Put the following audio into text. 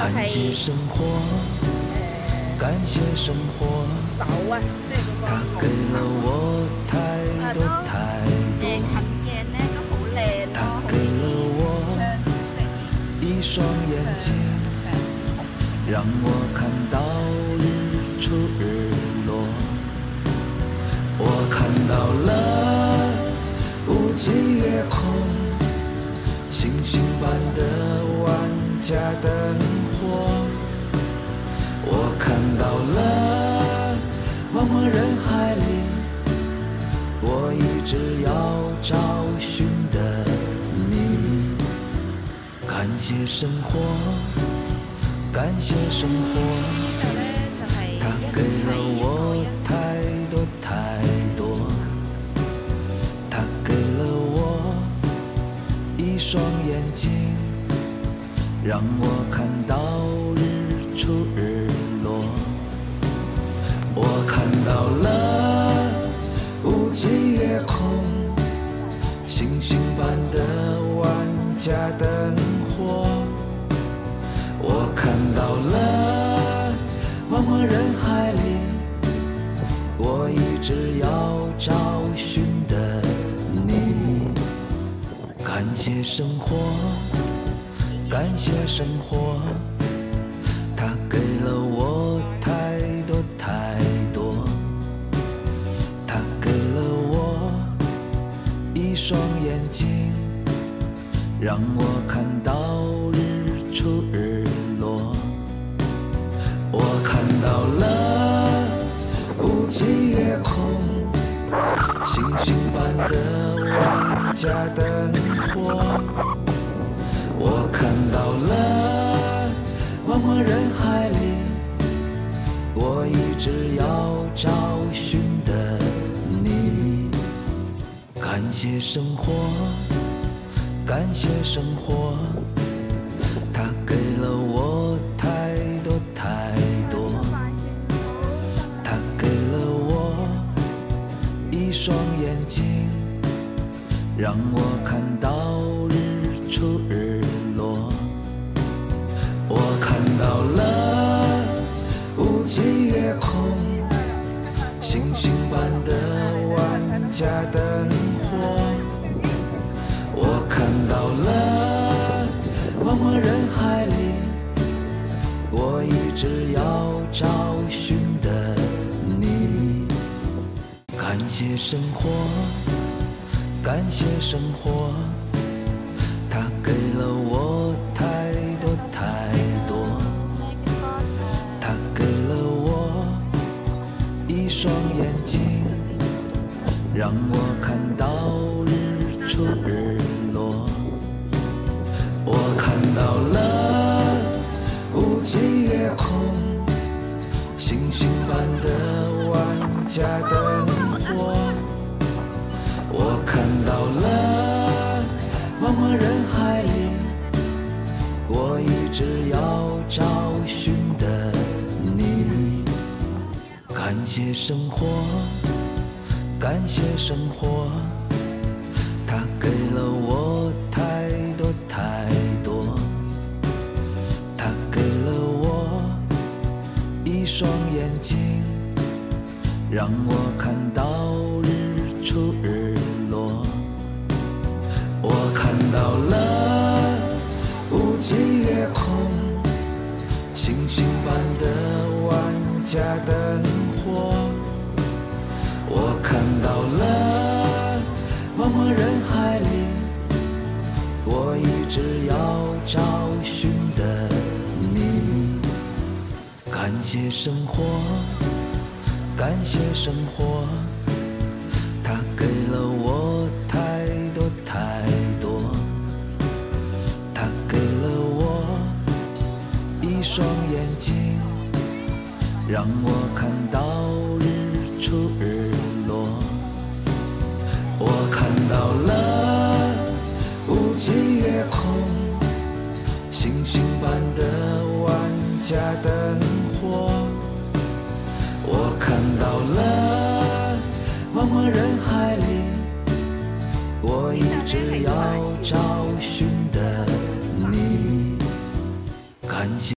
感谢生活，感谢生活，它给了我太多太多，它给了我一双眼睛，让我看到日出日落。我看到了无际夜空，星星般的万家灯火。我看到了茫茫人海里，我一直要找寻的你。感谢生活，感谢生活，它给了我太多太多，它给了我一双眼睛，让我看到日出日落。我看到了无际夜空，星星般的万家灯火。我看到了茫茫人海里，我一直要找寻的你。感谢生活，感谢生活，它给了我太多太多，它给了我一双眼睛，让我看到日出日落。我看到了无际夜空，星星般的万家灯火。我看到了茫茫人海里，我一直要找寻的你。感谢生活，感谢生活，它给了我太多太多，它给了我一双眼睛，让我看到日出日落。我看到了无际夜空，星星般的万家灯火。我看到了茫茫人海里，我一直要找寻的你。感谢生活，感谢生活，它给了我太多太多，它给了我一双眼睛，让我看到日出日落。我看到了无际夜空，星星般的万家灯火。我看到了茫茫人海里，我一直要找寻的你。感谢生活，感谢生活，它给了我太多太多，它给了我一双眼睛，让我看到日出日落。我看到了无际夜空，星星般的万家灯火。我看到了茫茫人海里，我一直要找寻的你。感谢生活，感谢生活，它给了我太多太多，它给了我一双眼睛，让我看到日出日落。我看到了无际夜空，星星般的万家灯火。我看到了茫茫人海里，我一直要找寻的你。感谢。